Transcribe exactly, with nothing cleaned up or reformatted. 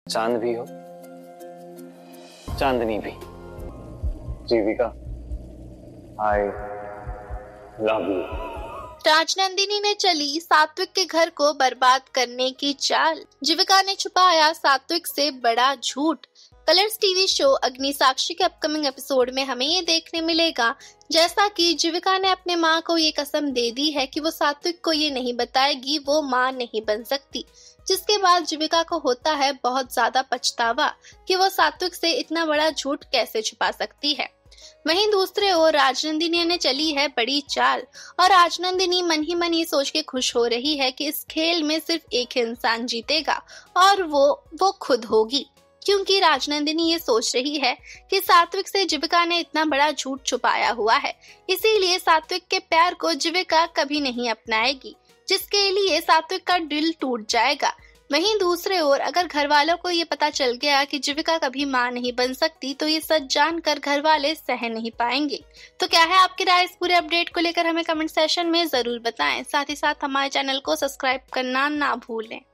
चांद भी हो, चांदनी भी। Jeevika, I love you. Rajnandini ने चली सात्विक के घर को बर्बाद करने की चाल। जीविका ने छुपाया सात्विक से बड़ा झूठ। कलर्स टीवी शो अग्निसाक्षी के अपकमिंग एपिसोड में हमें ये देखने मिलेगा जैसा कि जीविका ने अपने माँ को ये कसम दे दी है कि वो सात्विक को ये नहीं बताएगी वो माँ नहीं बन सकती, जिसके बाद जीविका को होता है बहुत ज्यादा पछतावा कि वो सात्विक से इतना बड़ा झूठ कैसे छुपा सकती है। वहीं दूसरे ओर राजनंदिनी ने चली है बड़ी चाल और राजनंदिनी मन ही मन ये सोच के खुश हो रही है कि इस खेल में सिर्फ एक इंसान जीतेगा और वो वो खुद होगी, क्योंकि राजनंदिनी ये सोच रही है कि सात्विक से जीविका ने इतना बड़ा झूठ छुपाया हुआ है, इसीलिए सात्विक के प्यार को जीविका कभी नहीं अपनाएगी, जिसके लिए सात्विक का दिल टूट जाएगा। वहीं दूसरे ओर अगर घर वालों को ये पता चल गया कि जीविका कभी मां नहीं बन सकती तो ये सच जानकर घर वाले सह नहीं पाएंगे। तो क्या है आपकी राय इस पूरे अपडेट को लेकर हमें कमेंट सेशन में जरूर बताएं। साथ ही साथ हमारे चैनल को सब्सक्राइब करना ना भूलें।